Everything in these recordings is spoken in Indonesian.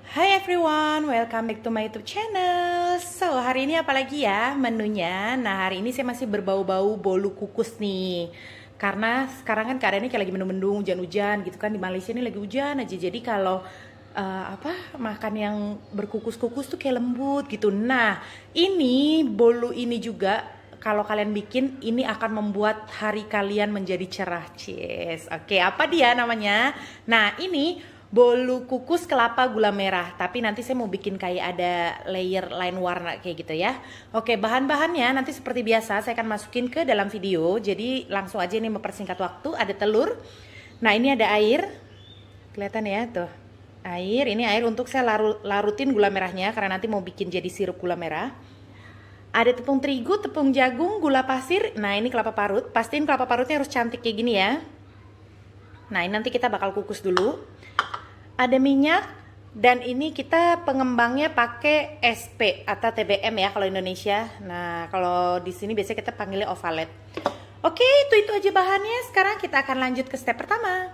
Hai everyone, welcome back to my YouTube channel. So, hari ini apa lagi ya menunya? Nah, hari ini saya masih berbau-bau bolu kukus nih. Karena sekarang kan keadaannya kayak lagi mendung-mendung, hujan-hujan gitu kan. Di Malaysia ini lagi hujan aja. Jadi kalau makan yang berkukus-kukus tuh kayak lembut gitu. Nah, ini bolu ini juga kalau kalian bikin ini akan membuat hari kalian menjadi cerah. Cheers. Oke, apa dia namanya? Nah, ini bolu kukus kelapa gula merah, tapi nanti saya mau bikin kayak ada layer lain warna kayak gitu ya. Oke, bahan-bahannya nanti seperti biasa saya akan masukin ke dalam video. Jadi langsung aja nih mempersingkat waktu. Ada telur. Nah, ini ada air. Kelihatan ya tuh. Air, ini air untuk saya larutin gula merahnya karena nanti mau bikin jadi sirup gula merah. Ada tepung terigu, tepung jagung, gula pasir. Nah, ini kelapa parut. Pastiin kelapa parutnya harus cantik kayak gini ya. Nah, ini nanti kita bakal kukus dulu. Ada minyak, dan ini kita pengembangnya pakai SP atau TBM ya kalau Indonesia. Nah, kalau di sini biasanya kita panggilnya ovalet. Oke, itu aja bahannya. Sekarang kita akan lanjut ke step pertama.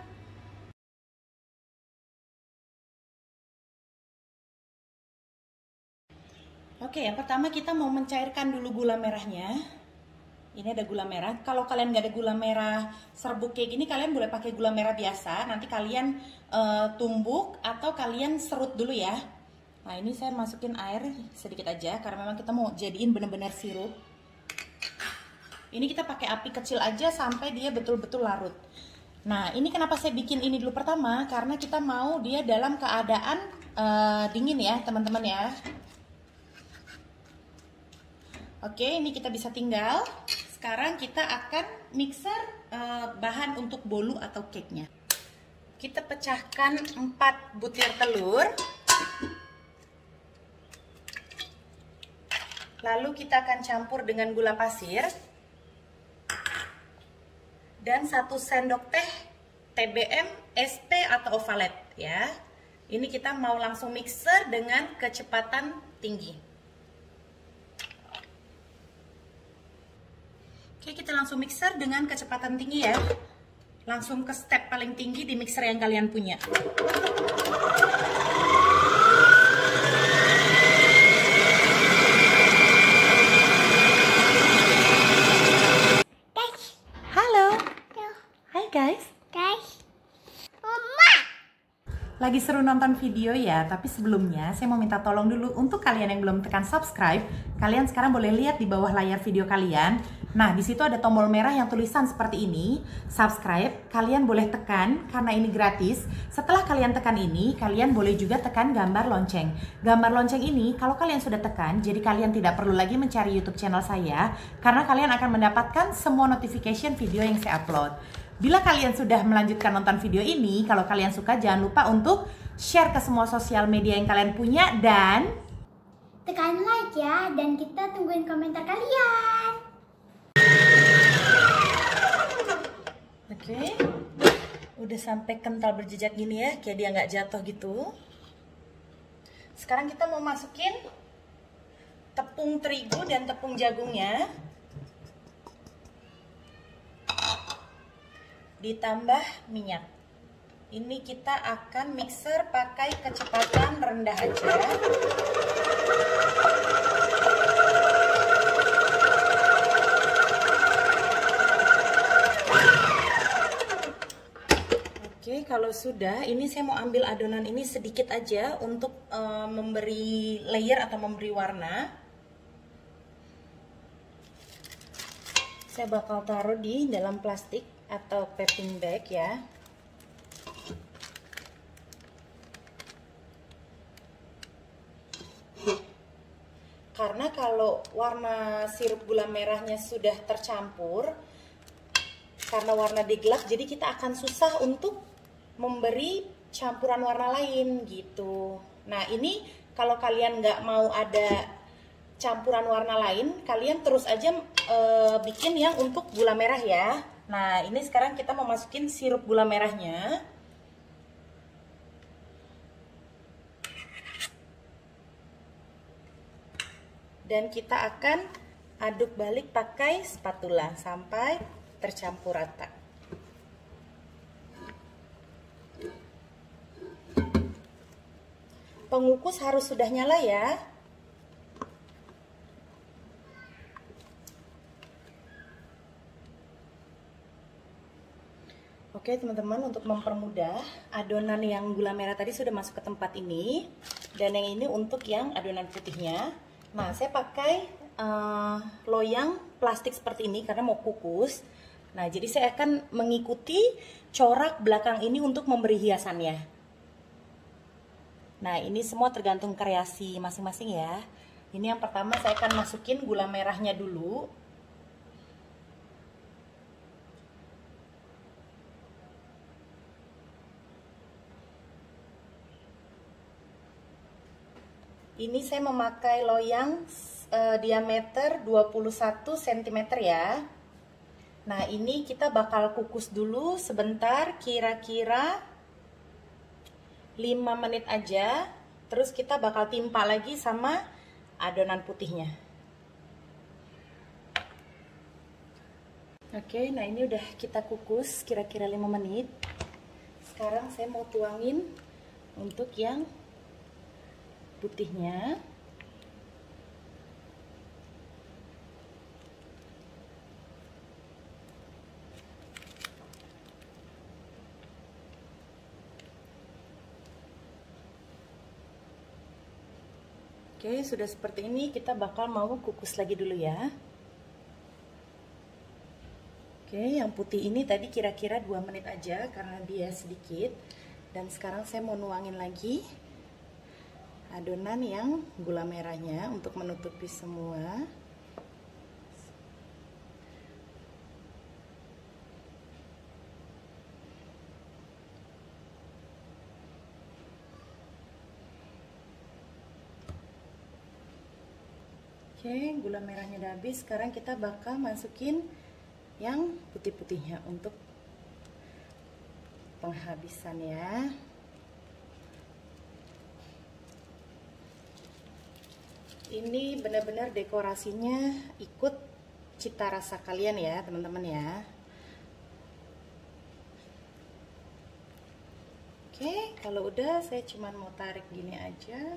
Oke, yang pertama kita mau mencairkan dulu gula merahnya. Ini ada gula merah. Kalau kalian nggak ada gula merah serbuk kayak gini, kalian boleh pakai gula merah biasa. Nanti kalian tumbuk atau kalian serut dulu ya. Nah, ini saya masukin air sedikit aja karena memang kita mau jadiin bener-bener sirup. Ini kita pakai api kecil aja sampai dia betul-betul larut. Nah, ini kenapa saya bikin ini dulu pertama? Karena kita mau dia dalam keadaan dingin ya, teman-teman ya. Oke, ini kita bisa tinggal. Sekarang kita akan mixer bahan untuk bolu atau cake-nya. Kita pecahkan 4 butir telur. Lalu kita akan campur dengan gula pasir. Dan 1 sendok teh TBM, SP atau ovalet ya. Ini kita mau langsung mixer dengan kecepatan tinggi. Oke, kita langsung mixer dengan kecepatan tinggi ya. Langsung ke step paling tinggi di mixer yang kalian punya. Halo. Hai guys. Lagi seru nonton video ya, tapi sebelumnya saya mau minta tolong dulu untuk kalian yang belum tekan subscribe, kalian sekarang boleh lihat di bawah layar video kalian. Nah, di situ ada tombol merah yang tulisan seperti ini, subscribe. Kalian boleh tekan karena ini gratis. Setelah kalian tekan ini, kalian boleh juga tekan gambar lonceng. Gambar lonceng ini kalau kalian sudah tekan, jadi kalian tidak perlu lagi mencari YouTube channel saya karena kalian akan mendapatkan semua notification video yang saya upload. Bila kalian sudah melanjutkan nonton video ini, kalau kalian suka jangan lupa untuk share ke semua sosial media yang kalian punya dan tekan like ya, dan kita tungguin komentar kalian. Oke, udah sampai kental berjejak gini ya, kayak dia nggak jatuh gitu. Sekarang kita mau masukin tepung terigu dan tepung jagungnya. Ditambah minyak. Ini kita akan mixer pakai kecepatan rendah aja. Oke, kalau sudah, ini saya mau ambil adonan ini sedikit aja untuk memberi layer atau memberi warna. Saya bakal taruh di dalam plastik atau packing bag ya. Karena kalau warna sirup gula merahnya sudah tercampur, karena warna digelap, jadi kita akan susah untuk memberi campuran warna lain gitu. Nah, ini kalau kalian nggak mau ada campuran warna lain, kalian terus aja bikin yang untuk gula merah ya. Nah, ini sekarang kita mau masukin sirup gula merahnya. Dan kita akan aduk balik pakai spatula sampai tercampur rata. pengukus harus sudah nyala ya. Oke teman-teman, untuk mempermudah, adonan yang gula merah tadi sudah masuk ke tempat ini. Dan yang ini untuk yang adonan putihnya. Nah, saya pakai loyang plastik seperti ini karena mau kukus. Nah, jadi saya akan mengikuti corak belakang ini untuk memberi hiasannya. Nah, ini semua tergantung kreasi masing-masing ya. Ini yang pertama saya akan masukin gula merahnya dulu. Ini saya memakai loyang diameter 21 cm ya. Nah, ini kita bakal kukus dulu sebentar, kira-kira 5 menit aja. Terus kita bakal timpa lagi sama adonan putihnya. Oke, nah ini udah kita kukus kira-kira 5 menit. Sekarang saya mau tuangin untuk yang putihnya. Oke, sudah seperti ini, kita bakal mau kukus lagi dulu ya. Oke, yang putih ini tadi kira-kira 2 menit aja karena dia sedikit. Dan sekarang saya mau nuangin lagi adonan yang gula merahnya untuk menutupi semua. Oke, gula merahnya udah habis. Sekarang kita bakal masukin yang putih-putihnya untuk penghabisan ya. Ini benar-benar dekorasinya ikut cita rasa kalian ya teman-teman ya. Oke, kalau udah saya cuma mau tarik gini aja.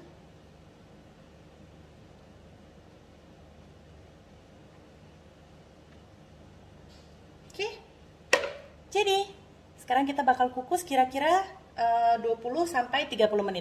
Oke, jadi sekarang kita bakal kukus kira-kira 20-30 menit.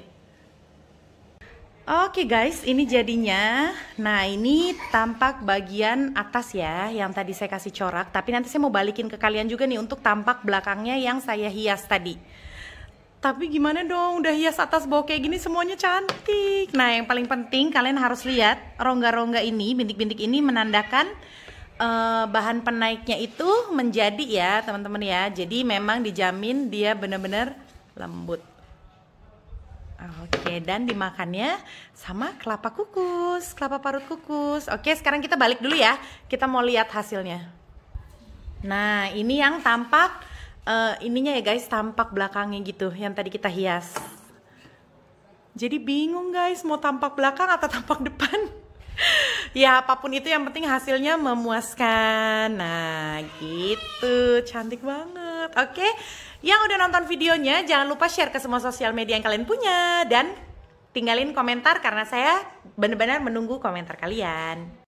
Oke guys, ini jadinya. Nah, ini tampak bagian atas ya, yang tadi saya kasih corak. Tapi nanti saya mau balikin ke kalian juga nih untuk tampak belakangnya yang saya hias tadi. Tapi gimana dong, udah hias atas bawah kayak gini semuanya cantik. Nah, yang paling penting kalian harus lihat rongga-rongga ini, bintik-bintik ini menandakan bahan penaiknya itu menjadi ya teman-teman ya. Jadi memang dijamin dia benar-benar lembut. Oke, dan dimakannya sama kelapa kukus, kelapa parut kukus. Oke, sekarang kita balik dulu ya. Kita mau lihat hasilnya. Nah, ini yang tampak ininya ya guys, tampak belakangnya gitu, yang tadi kita hias. Jadi bingung guys, mau tampak belakang atau tampak depan? Ya, apapun itu yang penting hasilnya memuaskan. Nah, gitu. Cantik banget. Oke, yang udah nonton videonya jangan lupa share ke semua sosial media yang kalian punya. Dan tinggalin komentar karena saya benar-benar menunggu komentar kalian.